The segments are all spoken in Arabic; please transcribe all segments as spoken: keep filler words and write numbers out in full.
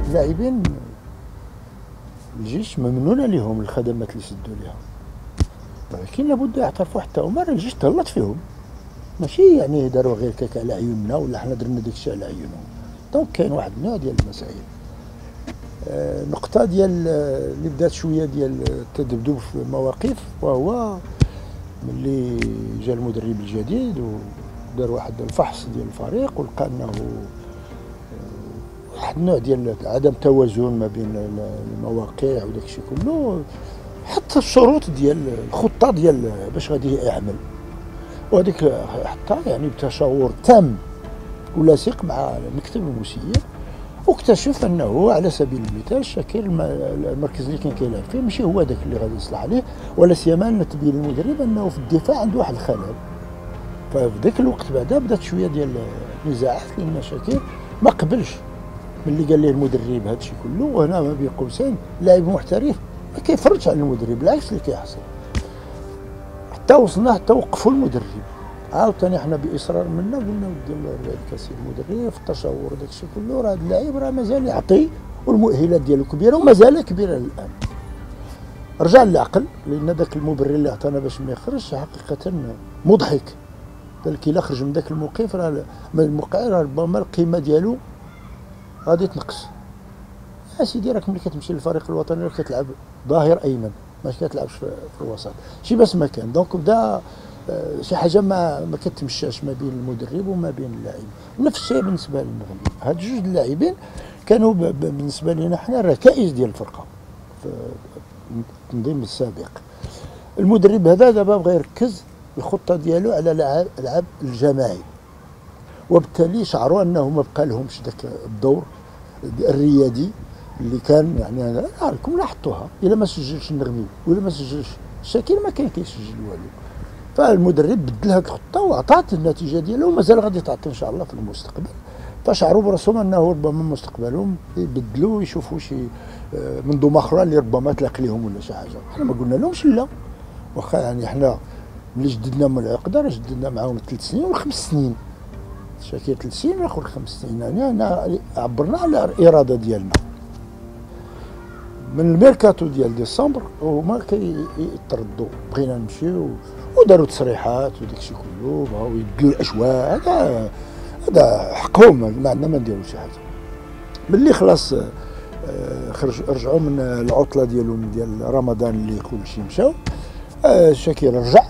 اللاعبين الجيش ممنونه لهم الخدمات اللي سدوا لها، ولكن لابد يعترفوا حتى هما راه الجيش تغلط فيهم، ماشي يعني داروا غير كاك على عيوننا ولا حنا درنا داكشي على عيونهم. دونك كاين واحد النوع ديال المسائل. آه نقطة ديال اللي بدات شويه ديال التذبذب في المواقف، وهو ملي جا المدرب الجديد ودار واحد الفحص ديال الفريق ولقى انه واحد النوع ديال عدم توازن ما بين المواقع وداكشي كله، حتى الشروط ديال الخطه ديال باش غادي يعمل، وهذيك حتى يعني بتشاور تام ولاصق مع مكتب المسير، واكتشف انه على سبيل المثال شاكر المركز اللي كان كيلعب فيه ماشي هو ذاك اللي غادي يصلح عليه، ولا سيما ان تبين المدرب انه في الدفاع عنده واحد الخلل. ففي ذاك الوقت بعدا بدات شويه ديال النزاعات، لان شاكر ما قبلش ملي قال ليه المدرب هذا الشيء كله، وهنا ما بين قوسين لاعب محترف ما كيفرجش على المدرب، بالعكس اللي كيحصل. حتى وصلنا حتى وقفوا المدرب، عاوتاني حنا باصرار منا قلنا ودي الله يرضي عليك السيد المدرب في التشاور داك الشيء كله، راه هذا اللاعب راه مازال يعطي والمؤهلات ديالو كبيره ومازال كبيره الان. رجع للعقل، لان ذاك المبرر اللي عطانا باش ما يخرجش حقيقه مضحك. قال لك الا خرج من ذاك الموقف راه من الموقع راه ربما القيمه ديالو غادي تنقص. يا سيدي راك ملي كتمشي للفريق الوطني راك كتلعب ظاهر ايمن، ماشي كتلعبش في, في الوسط، شي بس مكان. دونك بدا شي حاجه ما ما كتمشاش ما بين المدرب وما بين اللاعب. نفس الشيء بالنسبه للمغرب، هاد جوج اللاعبين كانوا بالنسبه لنا حنا الركائز ديال الفرقه في التنظيم السابق. المدرب هذا دابا بغى يركز الخطه ديالو على العاب الجماعي، وبالتالي شعروا انه ما بقى لهمش ذاك الدور الريادي اللي كان. يعني انا راكم لاحظتوها، الا ما سجلش النغمي ولا ما سجلش شاكر ما كان كيسجل والو. فالمدرب بدل هذه الخطه وعطات النتيجه ديالها، ومازال غادي تعطي ان شاء الله في المستقبل. فشعروا براسهم انه ربما مستقبلهم يبدلوا ويشوفوا شي منظومه اخرى اللي ربما تلاقي لهم ولا شي حاجه. حنا ما قلنا لهمش لا، واخا يعني حنا ملي جددنا من العقده راه جددنا معاهم ثلاث سنين وخمس سنين. شاكر ثلاث سنين وناخذ خمس سنين، يعني حنا عبرنا على الاراده ديالنا. من الميركاتو ديال ديسمبر هما كيتردوا، بغينا نمشيو وداروا تصريحات وداك الشيء كله، بغاو يبدلوا الاجواء. هذا هذا حقهم، ما عندنا ما نديروا شي حاجه. ملي خلاص خرج رجعوا من العطله ديالهم ديال رمضان اللي كلشي مشاو، شاكر رجع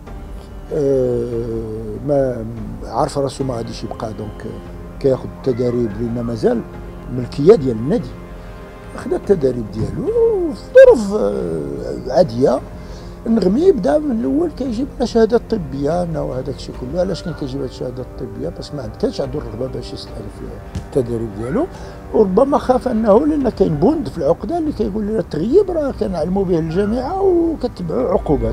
ما عارف راسو ما غاديش يبقى، دونك كياخذ التدريب لان مازال ملكيه ديال النادي. خدا التدريب ديالو في ظروف عاديه. النغمي بدا من الاول كيجيب لنا شهادات طبيه انا وهذاك الشيء كله. علاش كان كيجيب هاد الشهادات الطبيه؟ باسكو ما كانش عنده الرغبه باش يستعرف في التدريب ديالو، وربما خاف انه لان كاين بوند في العقده اللي كيقول لنا التغييب راه كنعلموا به الجامعه وكتبعوا عقوبات.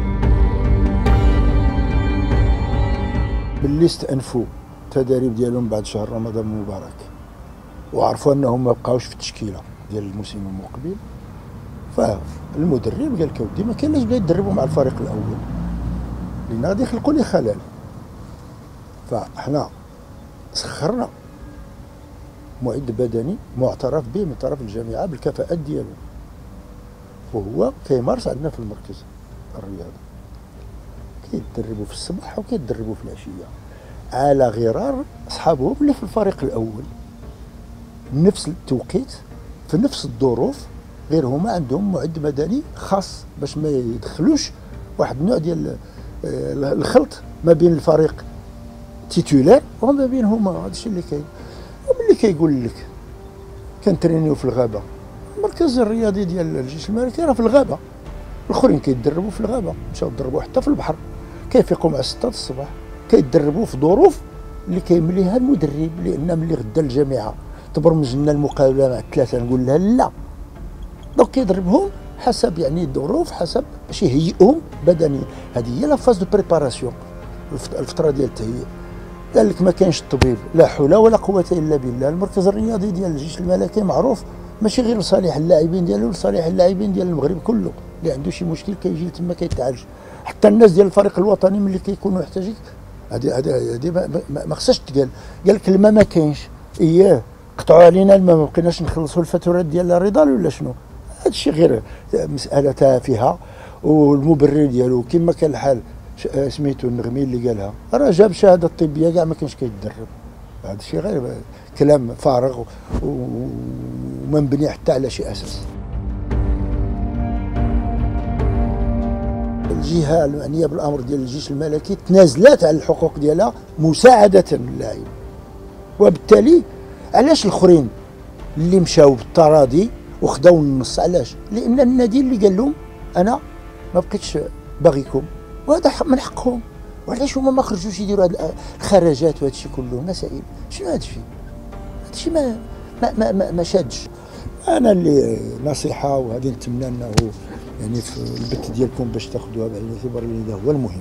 باللي استأنفوا التدريب ديالهم بعد شهر رمضان المبارك وعرفوا انهم ما بقاوش في التشكيله ديال الموسم المقبل، فالمدرب قال لك اودي ما كاينش بغا يدربوا مع الفريق الاول لان غادي يخلقوا لي خلل. فاحنا سخرنا معد بدني معترف به من طرف الجامعه بالكفاءات ديالو، وهو كيمارس عندنا في المركز الرياضي، كيتدربوا في الصباح وكيتدربوا في العشيه على غرار اصحابهم اللي في الفريق الاول، نفس التوقيت في نفس الظروف، غير هما عندهم معد مدني خاص باش ما يدخلوش واحد النوع ديال الخلط ما بين الفريق تيتولار وما بين هما. هذا الشيء اللي كاين. وملي كيقول لك كنترينيو في الغابه، المركز الرياضي ديال الجيش الملكي راه في الغابه، الاخرين كيتدربوا في الغابه، مشاو يدربوا حتى في البحر، كيفيقوا مع ستة الصباح، كيتدربوا في ظروف اللي كيمليها المدرب. لان ملي غدا الجامعه تبرمج لنا المقابله مع الثلاثه نقول لها لا، دونك كيدربهم حسب يعني الظروف، حسب باش يهيئهم بدنيا. هذه هي لا فاز دو بريباراسيون، الفتره ديال التهيئ. قال لك ما كاينش الطبيب، لا حول ولا قوه الا بالله. المركز الرياضي ديال الجيش الملكي معروف ماشي غير لصالح اللاعبين ديالو، لصالح اللاعبين ديال المغرب كله. اللي عنده شي مشكل كيجي لتما كيتعالج. حتى الناس ديال الفريق الوطني ملي كيكونوا محتاجين، هذه هذه هذه ما خصهاش تقال. قال لك الماء ما كاينش، اياه قطعوا علينا الماء، ما بقيناش نخلصوا الفاتورات ديال الرضال ولا شنو؟ هذا الشيء غير مساله تافهه، والمبرر ديالو كما كان الحال سميتو النغمي اللي قالها، راه جاب شهاده طبيه كاع ما كانش كيتدرب. هذا الشيء غير كلام فارغ وما مبني حتى على شي اساس. الجهه المعنيه بالامر ديال الجيش الملكي تنازلات على الحقوق ديالها مساعده للاعب، وبالتالي علاش الاخرين اللي مشاو بالتراضي وخداو النص؟ علاش؟ لان النادي اللي قال لهم انا ما بقيتش باغيكم، وهذا من حقهم. وعلاش هما ما خرجوش يديروا هاد الخرجات وهذا الشيء كله؟ مسائل شنو هذا الشيء؟ هذا الشيء ما ما ما, ما, ما شادش. انا اللي نصيحه وهذه نتمنى انه يعني في البت ديالكم باش تاخذوها بعين الاعتبار، لان هذا هو المهم.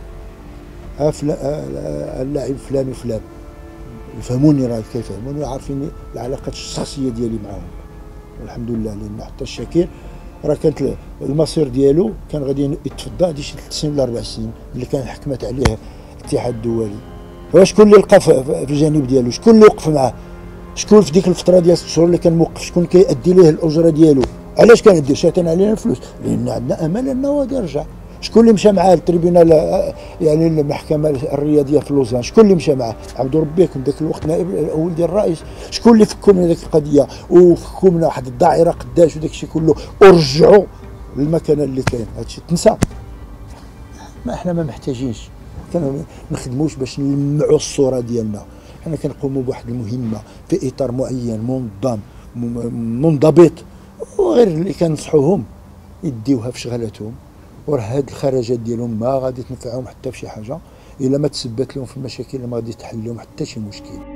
اللاعب فلان وفلان يفهموني، راه كيفهموني، عارفين العلاقات الشخصيه ديالي معاهم والحمد لله. لان حتى الشاكر راه كانت المصير ديالو كان غادي يتفضى هادي شي ثلاث سنين ولا اربع سنين اللي كان حكمت عليه الاتحاد الدولي. وشكون اللي لقى في الجانب ديالو؟ شكون اللي وقف معاه؟ شكون في ديك الفتره ديال ست شهور اللي كان موقف؟ شكون كيأدي ليه الاجره ديالو؟ علاش كان يدير شاتين علينا الفلوس؟ لان عندنا امل انه غادي يرجع. شكون اللي مشى معاه للتريبيونال يعني المحكمه الرياضيه في لوزان؟ شكون اللي مشى معاه؟ عبد ربيكم ذاك الوقت نائب الاول ديال الرئيس. شكون اللي فكوا من هذيك القضيه وفكوا من واحد الدائره قداش وداك الشيء كله ورجعوا للمكانه اللي كاين؟ هذا الشيء تنسى. ما احنا ما محتاجينش كانوا نخدموش باش نلمعوا الصوره ديالنا. حنا كنقوموا بواحد المهمه في اطار معين منظم منضبط، وغير اللي كنصحوهم يديوها في شغلاتهم. وراه هاد الخرجات ديالهم ما غادي تنفعهم حتى في شي حاجه الا ما تثبت لهم في المشاكل، ما غادي تحل لهم حتى شي مشكل.